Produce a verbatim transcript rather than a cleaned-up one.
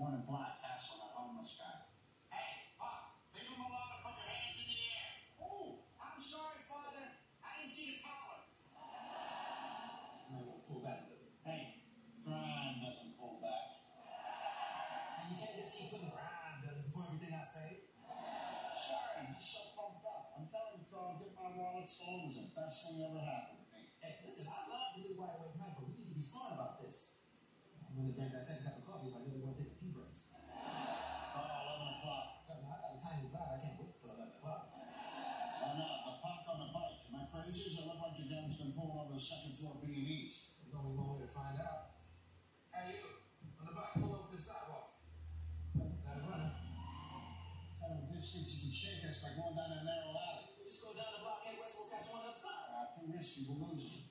running black hassling that homeless guy. Hey, Pop, leave him alone and put your hands in the air. Oh, I'm sorry, Father. I didn't see the collar. You might want to pull back a little. Hey, Fran doesn't pull back. And you can't just keep putting Brian does it before everything I say. Sorry, I'm just so pumped up. I'm telling you, Carl, get my wallet stolen was the best thing ever happened to me. Hey, listen, I love the new Wide Awake Mike, but we need to be smart about this. I'm going to drink that second cup of coffee if I really want to take a pee breaks. Oh, eleven o'clock. No, no, I got a tiny bite. I can't wait till eleven o'clock. Oh, no, the punk on the bike. Am I crazy? It look like the gun's been pulling over the second floor B and E's. There's only one way to find out. Hey, you, on the bike, pull over to the sidewalk. Got it running. Son of a bitch thinks he can shake us by going down that narrow alley. We'll just go down the block, head west, we'll catch one on the other side. Uh, too risky, we'll lose him.